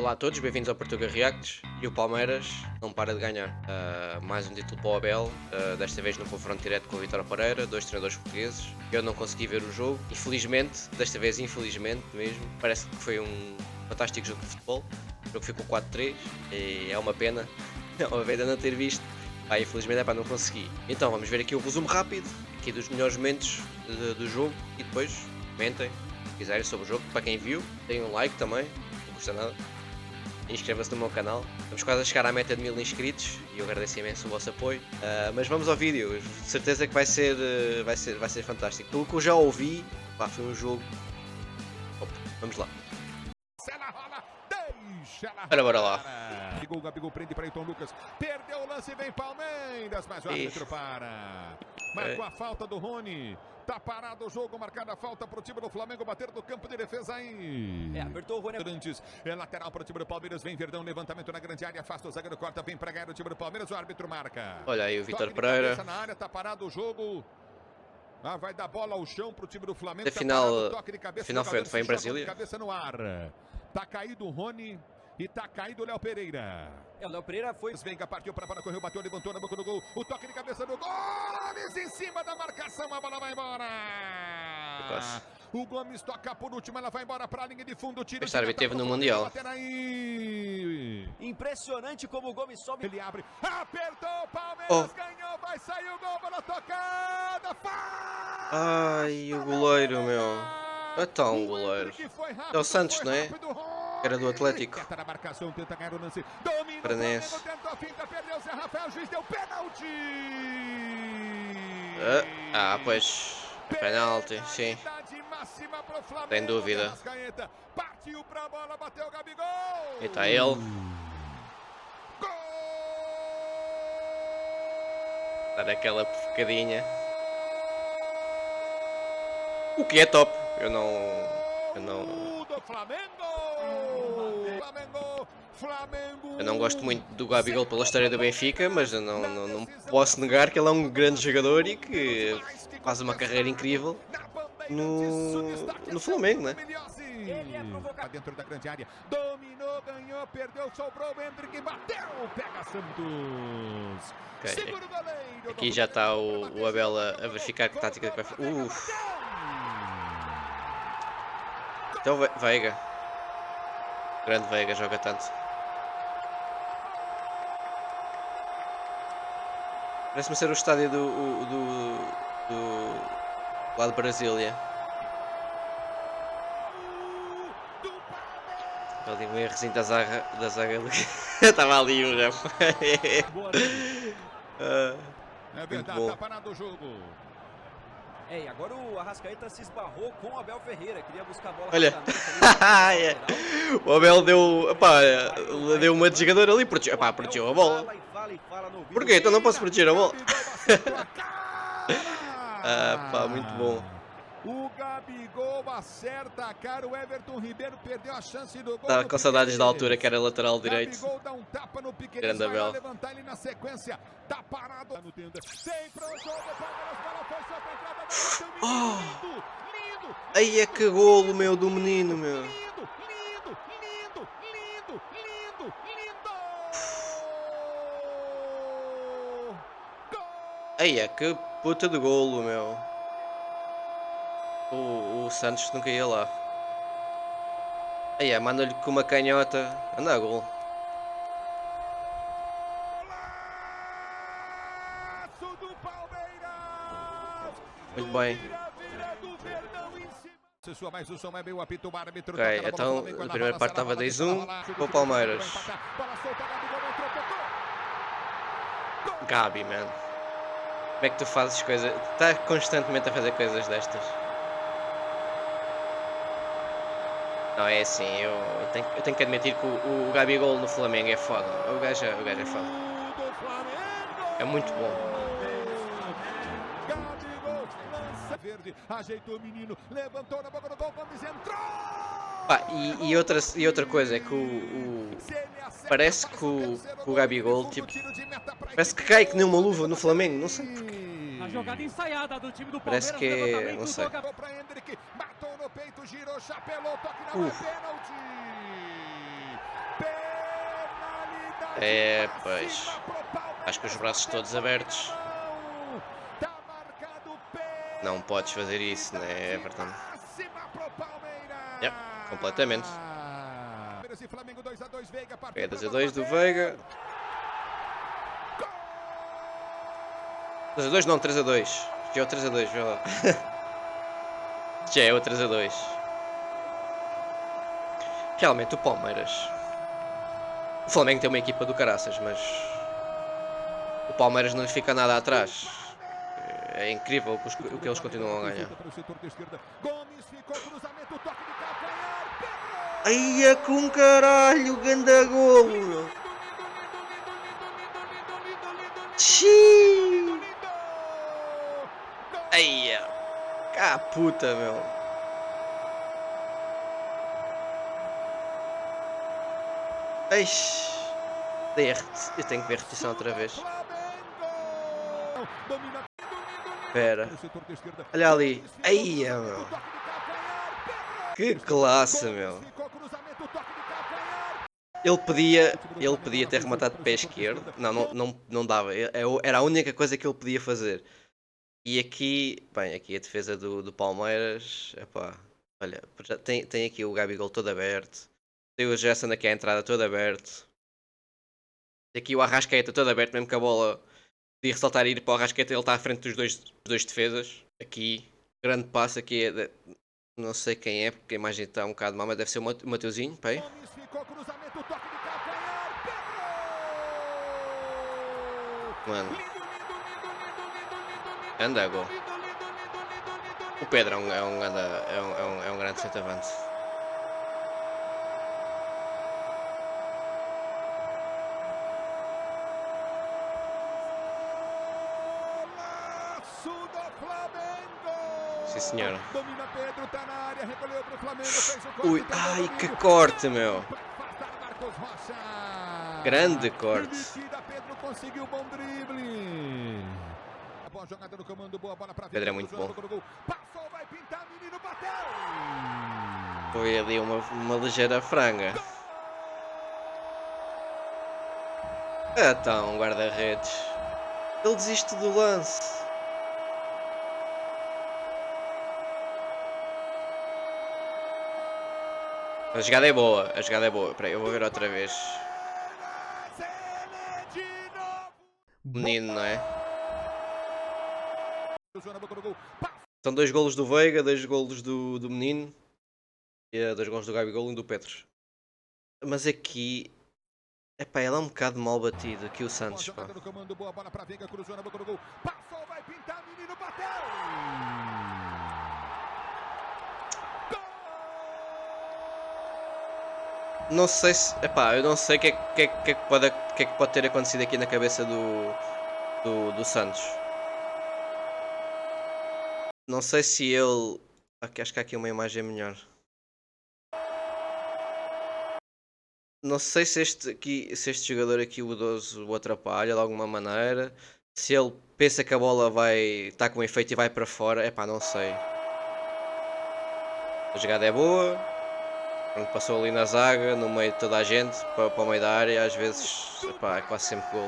Olá a todos, bem-vindos ao Portugal Reacts. E o Palmeiras não para de ganhar. Mais um título para o Abel, desta vez no confronto direto com o Vítor Pereira, dois treinadores portugueses. Eu não consegui ver o jogo, infelizmente, desta vez infelizmente mesmo. Parece que foi um fantástico jogo de futebol. O jogo ficou 4-3 e é uma pena, ainda não ter visto. Infelizmente é para não conseguir. Então vamos ver aqui o resumo rápido aqui dos melhores momentos do jogo e depois comentem se quiserem sobre o jogo. Para quem viu, deem um like também, não custa nada. Inscreva-se no meu canal. Estamos quase a chegar à meta de 1000 inscritos e eu agradeço imenso o vosso apoio. Mas vamos ao vídeo, de certeza que vai ser fantástico. Pelo que eu já ouvi, foi um jogo. Vamos lá. Bora lá. Gabigol prende para Ayrton Lucas. Perdeu o lance, vem Palmeiras, mas o árbitro para. Marcou a falta do Rony. Tá parado o jogo, marcada a falta para o time do Flamengo bater do campo de defesa aí. Apertou o Rony. É lateral para o time do Palmeiras, vem Verdão, levantamento na grande área, afasta o zagueiro, corta, vem para ganhar o time do Palmeiras, o árbitro marca. Olha aí o Vítor Pereira. Na área, tá parado o jogo. Vai dar bola ao chão para o time do Flamengo. Final foi em Brasília. Cabeça no ar. Tá caído o Rony. E tá caído o Léo Pereira. O Léo Pereira foi. Venga, partiu para a bola, correu, bateu, levantou na boca do gol. O toque de cabeça do Gomes em cima da marcação. A bola vai embora. O Gomes toca por último, ela vai embora para a linha de fundo. Tira. Este árbitro teve no Mundial. Impressionante como o Gomes sobe. Ele abre, apertou, o Palmeiras ganhou, vai sair o gol, bola tocada. Ai, o goleiro, meu. É tão goleiro. É o Santos, não é? Era do Atlético. Paranense. Pois. Penalti, sim. Sem dúvida. E está ele. Dar aquela pofocadinha. O que é top? Eu não gosto muito do Gabigol pela história do Benfica, mas eu não posso negar que ele é um grande jogador e que faz uma carreira incrível no Flamengo, né? Ele é provocado dentro da grande área, dominou, ganhou, perdeu, sobrou, o Hendrick bateu, pega Santos. Segura o goleiro. Aqui já está o Abel a verificar que tática que vai fazer. Então Veiga. Grande Veiga, joga tanto. Parece-me ser o estádio lá de Brasília. Ali um errozinho da zaga. Estava ali um já. É verdade, tá parado o jogo. E agora o Arrascaeta se esbarrou com o Abel Ferreira, queria buscar a bola. Olha, o Abel deu uma de jogador ali, protegeu a bola. Por quê? Então não posso proteger a bola. Muito bom. O Gabigol acerta a cara, o Everton Ribeiro perdeu a chance do gol. Estava com saudades da altura que era lateral direito. Gabigol dá um tapa no Grande Abel. levantar ele na sequência. Tá parado no tenda. Tem pro jogo, Palmeiras, bola foi só pra entrada. Lindo. Aí é que golo, meu, do menino, meu. Lindo. Aí é que puta de golo, meu. O Santos nunca ia lá. Aí manda-lhe com uma canhota. Anda a gol. Muito bem. Então a primeira parte estava 10-1 para o Palmeiras. Gabi, man. Como é que tu fazes coisas? Está constantemente a fazer coisas destas. Não, é assim, eu tenho que admitir que o Gabigol no Flamengo é foda. O gajo é foda. É muito bom. Ajeitou o menino, levantou na boca do gol, Gomes entrou! E outra coisa é que parece que o Gabigol, tipo, parece que cai que nem uma luva no Flamengo, não sei porquê. A jogada ensaiada do time do Parece Palmeiras. que, não sei. Matou no peito, girou, chapelou, toque na pênalti! É, pois. Acho que os braços todos abertos. Não podes fazer isso, né, Everton? Yep, completamente. É 2-2 do Veiga. 2-2 não, 3-2. Já é o 3-2, vê lá. Já é o 3-2. Realmente o Palmeiras. O Flamengo tem uma equipa do caraças, mas o Palmeiras não lhe fica nada atrás. É incrível o que eles continuam a ganhar. Ai, é com caralho, ganda golo, meu. Xiii. Ai, cá puta, meu. Eixe. Eu tenho que ver a repetição outra vez. Espera. Olha ali. Ai, meu. Que classe, meu. Ele podia ter rematado de pé esquerdo. Não dava. Era a única coisa que ele podia fazer. E aqui, bem, aqui a defesa do Palmeiras, epá, olha, tem aqui o Gabigol todo aberto. Tem o Gerson aqui à entrada todo aberto. Tem aqui o Arrascaeta todo aberto, mesmo que a bola podia ressaltar e ir para o Arrascaeta, ele está à frente dos dois defesas. Aqui, grande passo aqui, não sei quem é, porque a imagem está um bocado mal, mas deve ser o Mateuzinho, pai. Mano. Anda, gol. O Pedro é um grande centroavante. Sim, senhora. Ui, ai, que corte, meu. Grande corte. Pedro é muito bom. Foi ali uma ligeira franga. Então, guarda-redes. Ele desiste do lance. A jogada é boa. Espera aí, eu vou ver outra vez. Menino, não é? São 2 golos do Veiga, 2 golos do Menino e 2 golos do Gabigol e 1 do Petros. Mas aqui, epá, ela é um bocado mal batido aqui o Santos, pá. Não sei se, epá, eu não sei o que é que pode ter acontecido aqui na cabeça do Santos. Não sei se ele... Acho que há aqui uma imagem melhor. Não sei se este jogador aqui, o Idoso, o atrapalha de alguma maneira. Se ele pensa que a bola vai estar com efeito e vai para fora. Epá, não sei. A jogada é boa. Passou ali na zaga, no meio de toda a gente, para o meio da área. Às vezes, epá, é quase sempre gol.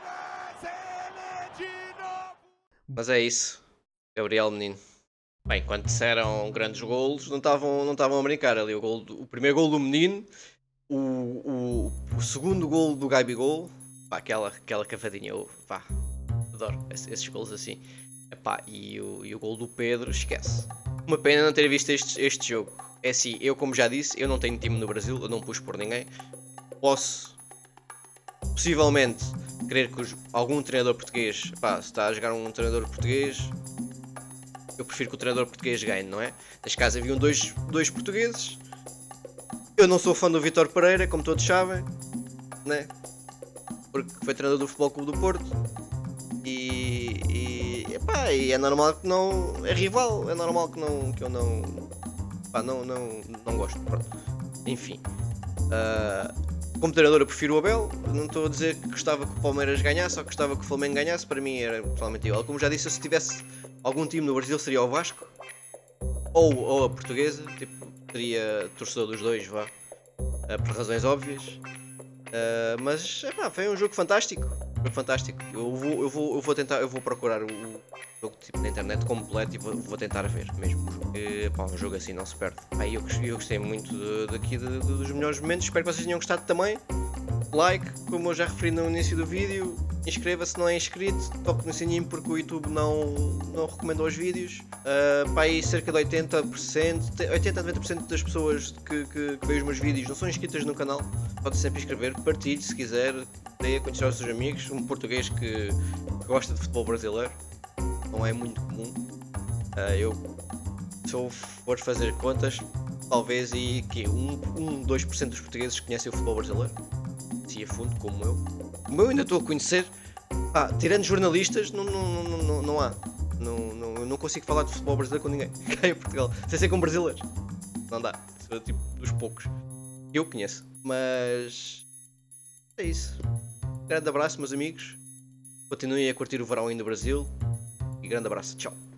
Mas é isso. Gabriel Menino. Bem, quando disseram grandes golos, não estavam a brincar ali. O primeiro gol do Menino, o segundo gol do Gabigol, pá, aquela cavadinha, pá, adoro esses golos assim. Epá, e o gol do Pedro, esquece. Uma pena não ter visto este jogo. É assim, eu como já disse, eu não tenho time no Brasil, eu não pus por ninguém. Posso, possivelmente, querer que algum treinador português, pá, se está a jogar um treinador português, eu prefiro que o treinador português ganhe, não é? Neste caso haviam dois portugueses. Eu não sou fã do Vítor Pereira, como todos sabem, né? Porque foi treinador do Futebol Clube do Porto. Epá, e é normal que não... É rival, é normal que eu não... Pá, não gosto, pronto. Enfim. Como treinador eu prefiro o Abel. Não estou a dizer que gostava que o Palmeiras ganhasse ou que gostava que o Flamengo ganhasse. Para mim era totalmente igual. Como já disse, eu, se tivesse algum time no Brasil seria o Vasco. Ou a Portuguesa. Tipo, seria torcedor dos dois, vá. Por razões óbvias. Mas foi um jogo fantástico. Foi fantástico. Eu vou tentar, eu vou procurar o jogo tipo, na internet completo e vou tentar ver mesmo. Um jogo assim não se perde. Eu gostei muito dos melhores momentos. Espero que vocês tenham gostado também. Like, como eu já referi no início do vídeo. Inscreva-se se não é inscrito. Toque no sininho porque o YouTube não recomendou os vídeos. Aí cerca de 80 a 90% das pessoas que veem os meus vídeos não são inscritas no canal. Pode sempre inscrever, partilhe se quiser, dê a conhecer aos seus amigos. Um português que gosta de futebol brasileiro, não é muito comum. Se eu for fazer contas, talvez e que 2% dos portugueses conhecem o futebol brasileiro, se a fundo como eu. Como eu ainda estou a conhecer, tirando jornalistas, não há. Não consigo falar de futebol brasileiro com ninguém cá em Portugal, sem ser com brasileiros. Não dá, sou tipo dos poucos que eu conheço. Mas é isso. Grande abraço, meus amigos. Continuem a curtir o verão aí no Brasil. E grande abraço. Tchau.